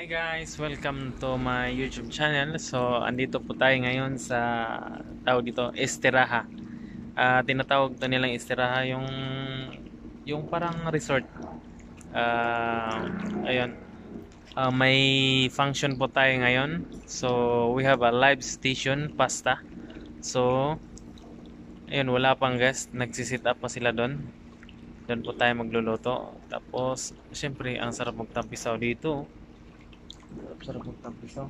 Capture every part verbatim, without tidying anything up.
Hi guys! Welcome to my YouTube channel. So, andito po tayo ngayon sa tawag dito, Esteraha. Ah, tinatawag to nilang Esteraha yung yung parang resort. Ah, ayun. Ah, may function po tayo ngayon. So, we have a live station pasta. So, ayun, wala pang guest. Nagsisit up pa sila doon. Doon po tayo magluluto. Tapos, syempre, ang sarap magtampisaw dito. Sarap magtampisaw.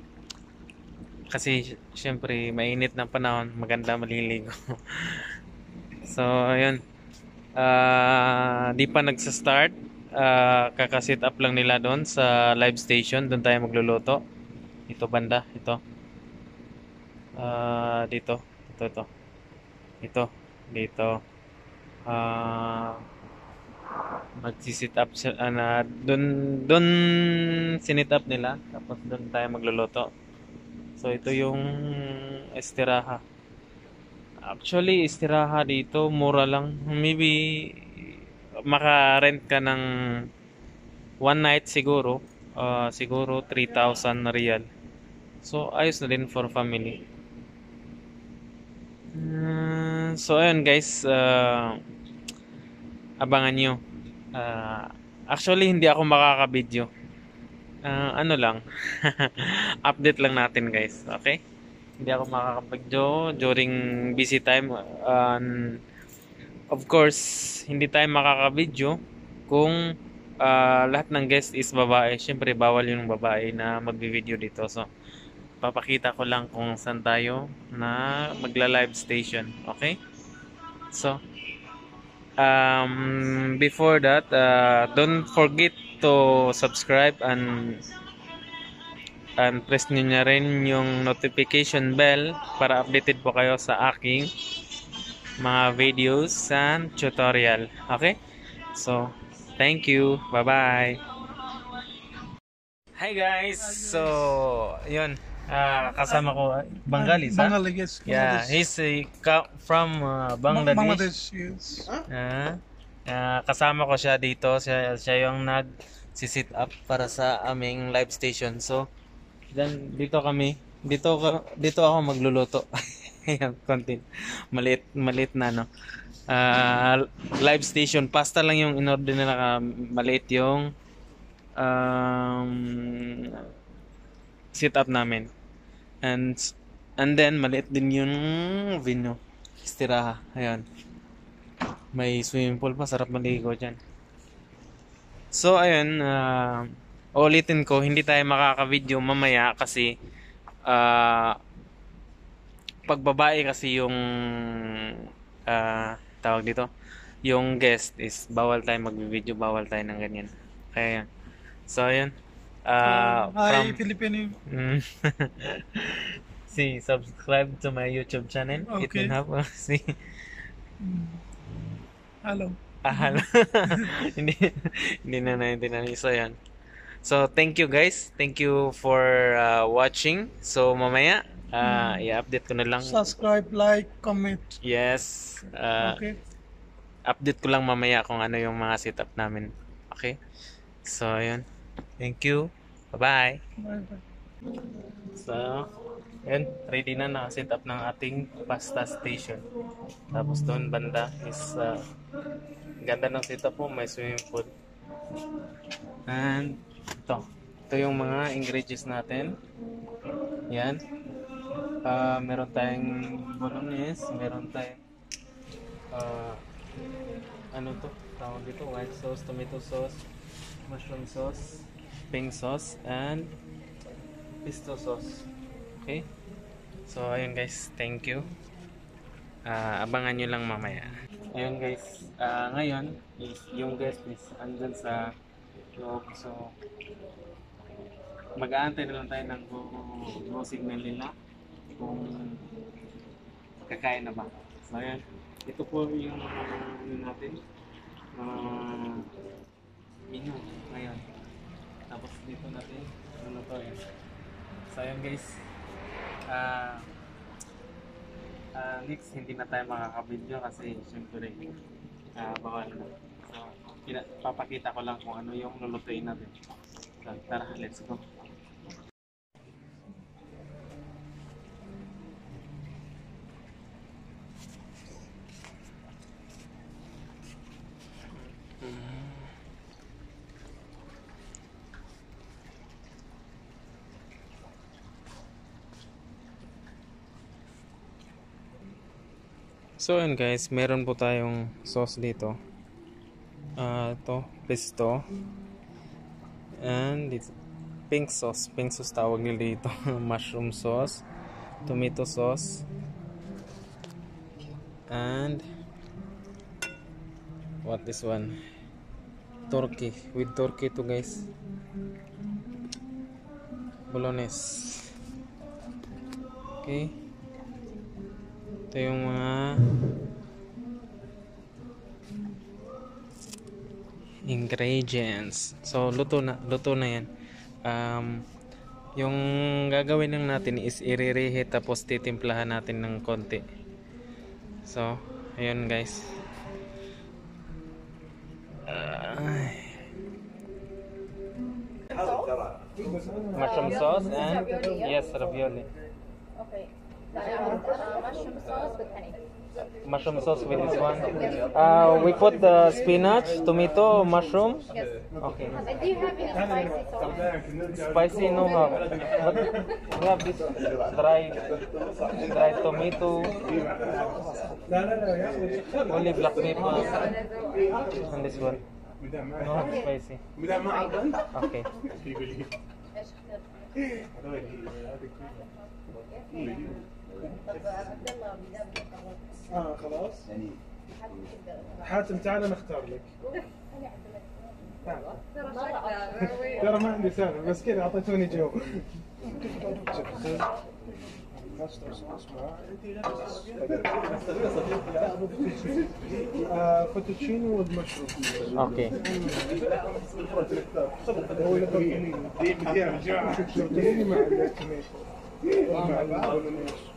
Kasi syempre mainit ng panahon, maganda maliligo. So, ayun. Ah, di pa nagsa-start. Ah, kaka-set up lang nila doon sa live station. Doon tayo magluluto. Ito banda, ito. Ah, dito. Ito, ito. Ito, dito. Ah, magsi-set up sa ah, na doon doon sinet up nila. Tapos doon tayo magluluto. So, ito yung estiraha. Actually, istiraha dito, mura lang. Maybe, maka-rent ka ng one night siguro. Uh, siguro three thousand real. So, ayos na din for family. Uh, so, ayun guys. Uh, abangan nyo. Uh, actually, hindi ako makaka-video. Uh, ano lang. Update lang natin guys. Okay? Hindi ako makaka-video during busy time. Uh, Of course, hindi tayo makaka-video kung uh, lahat ng guest is babae. Siyempre, bawal yung babae na magbi-video dito. So, papakita ko lang kung saan tayo na magla-live station. Okay? So, um, before that, uh, don't forget to subscribe and and press nyo na rin yung notification bell para updated po kayo sa aking mga videos and tutorial. Okay? So, thank you. Bye-bye. Hi guys. So, yun. Ah, kasama ko ah, Bengalis, ha? Bengali, yes. Yeah, Bangladesh. he's uh, ka- from uh, Ba- Bangladesh. Bangladesh, yes. Ah, ah, kasama ko siya dito. Siya, siya yung nag-sit up para sa aming live station. So, then dito kami. Dito ko- dito ako magluluto. Ayan, content. Maliit, maliit na, no? Ah, live station. Pasta lang yung in-order nila. Ka, maliit yung um, sit up namin. And and then maliit din yung venue. Istiraha. Ayan. May swimming pool pa. Sarap maligo dyan. So, ayun. Uh, ulitin ko. Hindi tayo makaka-video mamaya kasi ah pag babae kasi yung ah tawag dito, yung guest is bawal tayo mag-video, bawal tayo ng ganyan. Kaya yan. So, ayun. Ah, Uh, hi, from Filipino. Mm. See, subscribe to my YouTube channel. It Okay. will have see. Hello. Ah, hindi hindi na naintindihan. So, yan. So, thank you guys. Thank you for uh, watching. So, mamaya uh, i-update ko na lang. Subscribe, like, comment. Yes. Uh, Okay. update ko lang mamaya kung ano yung mga setup namin. Okay? So, yun. Thank you. Bye-bye. Bye-bye. So, yun. Ready na na-set up ng ating pasta station. Tapos doon banda is uh, ganda ng setup po. May swimming pool. And ito. Ito yung mga ingredients natin. Yan. Uh, meron tayong bolognese. Meron tayong uh, ano to? Tawag dito. White sauce, tomato sauce, mushroom sauce, pink sauce, and pesto sauce. Okay? So, ayun guys. Thank you. Uh, abangan nyo lang mamaya. Ayun guys. Uh, ngayon, is, yung guest is andun sa loob. So, mag-aantay na lang tayo ng go, go signal nila kung kakain na ba. So, ayun. Ito po yung ano natin. Uh, menu ngayon. Tapos dito natin. Ano to yun. So, ayun guys. Ah... Uh, Uh, next, hindi na tayo makaka-video kasi syempre uh, bawal na. So, pina- papakita ko lang kung ano yung lulutuin natin. So, Tara, let's go. So yun guys, meron po tayong sauce dito. Ah, uh, ito, pesto. And it's pink sauce. Pink sauce tawag nila dito. Mushroom sauce, tomato sauce, and what this one? Turkey. With turkey to guys. Bolognese. Okay. Ito yung mga ingredients. So luto na, luto na yan. Um, yung gagawin lang natin is i-reheat tapos titimplahan natin ng konti. So, ayun guys. Uh, mushroom sauce and yes, ravioli. Okay. Uh, mushroom sauce with honey. Mushroom sauce with this one. Uh, we put the spinach, tomato, mushroom. Yes. Okay. And do you have any spicy sauce? Spicy no have. But we have this dry, dry tomato. Only black pepper. And this one. No have spicy. Okay. اه خلاص حاتم تعال نختار لك ترى ما عندي سالفه بس كذا اعطيتوني جو فوتوتشينو والمشروم. اوكي. هو اللي تورتيني مع التوميتو.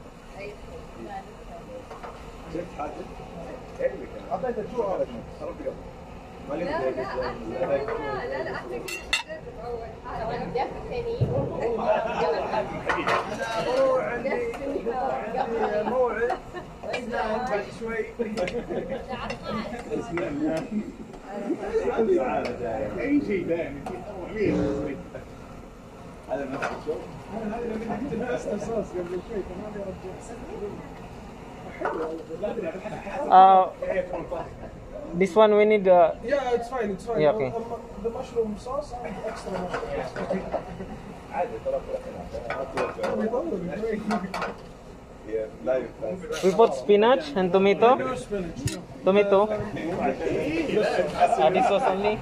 اعطيته شو هذا؟ لا لا لا لا احنا كنا نجرب اول حاجه بدي ثاني موعد بعد شوي اي شيء ثاني هذا نفس الشغل هذا اللي كنت الباستا صوص قبل شوي كمان يا رجال. Uh, this one we need. Uh, Yeah, it's fine, it's fine. Yeah, okay. Um, the mushroom sauce and extra mushroom. عادي ترى we put spinach and tomato. No spinach. No. Tomato. Uh, Uh, this was only.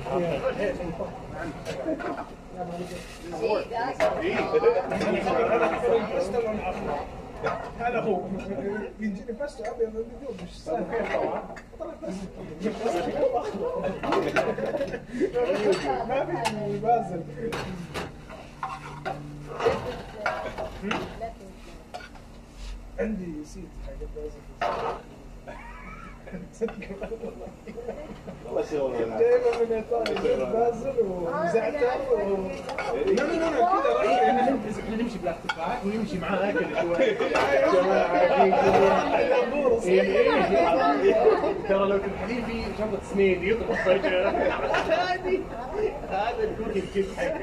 هذا هو يجيني بس ابيض اليوم مش سهل ما في بازل عندي سيت حق بازل والله شغل جايبه من ايطاليا بازل وزعتر و لا لا لا كذا احنا نمشي بلاك تفاح ونمشي معاه اكل شوي ترى لو كنت حليب في شنطه سنين يطبخ فجاه هذه هذا الكوكي الكيس حقه.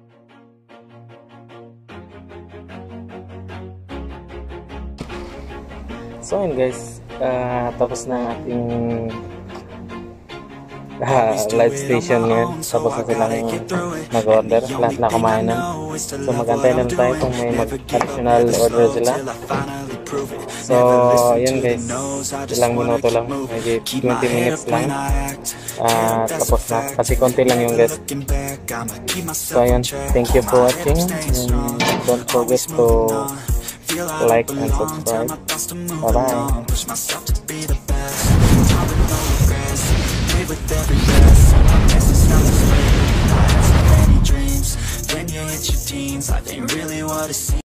So yun guys, ah, tapos na ang ating ah, live station ngayon. Tapos na silang mag-order, lahat na kumain na. So magantay lang tayo kung may mag-additional order sila. So yun guys, ilang minuto lang, maybe twenty minutes lang. Ah, tapos na, kasi konti lang yung guys. So yun, thank you for watching, and don't forget to like and subscribe. Bye bye. With every breath, I guess it's not the same. I had so many dreams. Then you hit your teens, life ain't really what it seems.